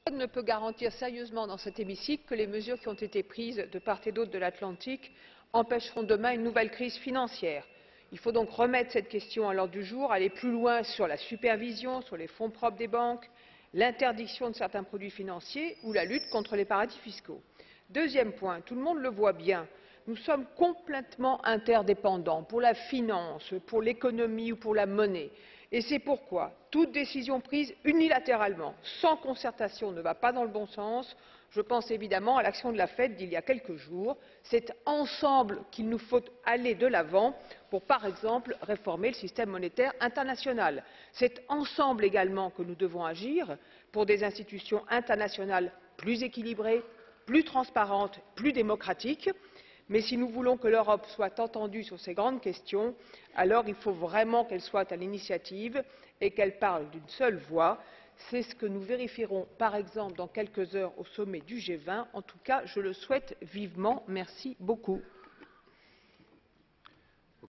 Personne ne peut garantir sérieusement dans cet hémicycle que les mesures qui ont été prises de part et d'autre de l'Atlantique empêcheront demain une nouvelle crise financière. Il faut donc remettre cette question à l'ordre du jour, aller plus loin sur la supervision, sur les fonds propres des banques, l'interdiction de certains produits financiers ou la lutte contre les paradis fiscaux. Deuxième point, tout le monde le voit bien, nous sommes complètement interdépendants pour la finance, pour l'économie ou pour la monnaie. Et c'est pourquoi toute décision prise unilatéralement, sans concertation, ne va pas dans le bon sens. Je pense évidemment à l'action de la Fed d'il y a quelques jours. C'est ensemble qu'il nous faut aller de l'avant pour, par exemple, réformer le système monétaire international. C'est ensemble également que nous devons agir pour des institutions internationales plus équilibrées, plus transparentes, plus démocratiques. Mais si nous voulons que l'Europe soit entendue sur ces grandes questions, alors il faut vraiment qu'elle soit à l'initiative et qu'elle parle d'une seule voix. C'est ce que nous vérifierons, par exemple, dans quelques heures au sommet du G20. En tout cas, je le souhaite vivement. Merci beaucoup.